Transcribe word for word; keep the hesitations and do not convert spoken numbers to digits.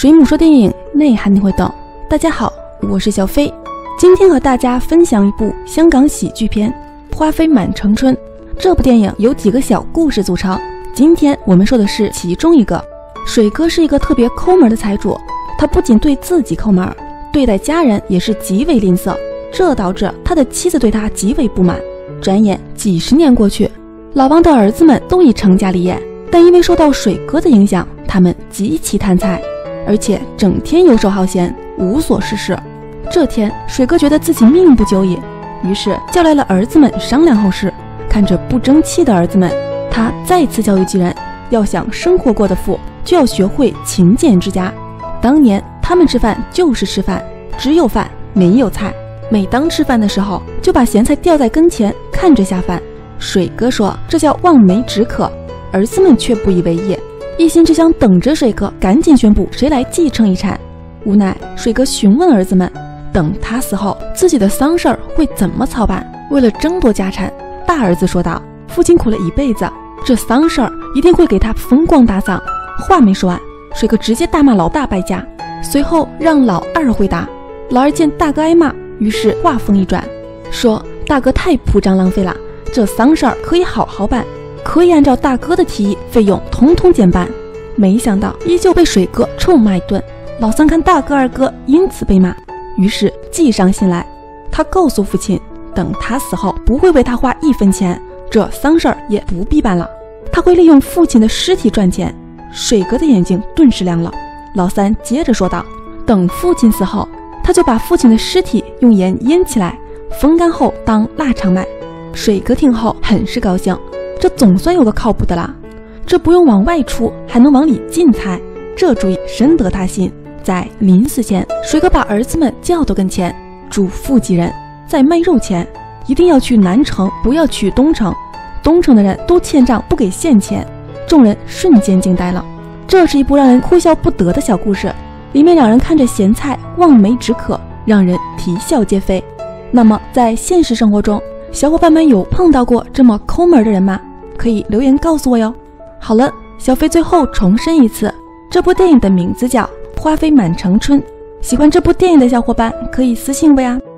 水母说电影，内涵你会懂。大家好，我是小飞，今天和大家分享一部香港喜剧片《花飞满城春》。这部电影由几个小故事组成，今天我们说的是其中一个。水哥是一个特别抠门的财主，他不仅对自己抠门，对待家人也是极为吝啬，这导致他的妻子对他极为不满。转眼几十年过去，老王的儿子们都已成家立业，但因为受到水哥的影响，他们极其贪财，而且整天游手好闲，无所事事。这天，水哥觉得自己命不久矣，于是叫来了儿子们商量后事。看着不争气的儿子们，他再次教育几人，要想生活过得富，就要学会勤俭之家。当年他们吃饭就是吃饭，只有饭没有菜，每当吃饭的时候就把咸菜吊在跟前，看着下饭。水哥说这叫望梅止渴，儿子们却不以为意，一心只想等着水哥赶紧宣布谁来继承遗产。无奈水哥询问儿子们，等他死后自己的丧事儿会怎么操办。为了争夺家产，大儿子说道，父亲苦了一辈子，这丧事儿一定会给他风光大葬。话没说完，水哥直接大骂老大败家，随后让老二回答。老二见大哥挨骂，于是话锋一转，说大哥太铺张浪费了，这丧事儿可以好好办，可以按照大哥的提议，费用统统减半。没想到依旧被水哥臭骂一顿。老三看大哥二哥因此被骂，于是计上心来，他告诉父亲，等他死后不会为他花一分钱，这丧事儿也不必办了，他会利用父亲的尸体赚钱。水哥的眼睛顿时亮了。老三接着说道，等父亲死后，他就把父亲的尸体用盐腌起来，风干后当腊肠卖。水哥听后很是高兴，这总算有个靠谱的啦，这不用往外出，还能往里进财，这主意深得他心。在临死前，水哥把儿子们叫到跟前，嘱咐几人，在卖肉前一定要去南城，不要去东城，东城的人都欠账不给现钱。众人瞬间惊呆了，这是一部让人哭笑不得的小故事，里面两人看着咸菜望梅止渴，让人啼笑皆非。那么在现实生活中，小伙伴们有碰到过这么抠门的人吗？可以留言告诉我哟。好了，小飞最后重申一次，这部电影的名字叫《花飞满城春》，喜欢这部电影的小伙伴可以私信我呀。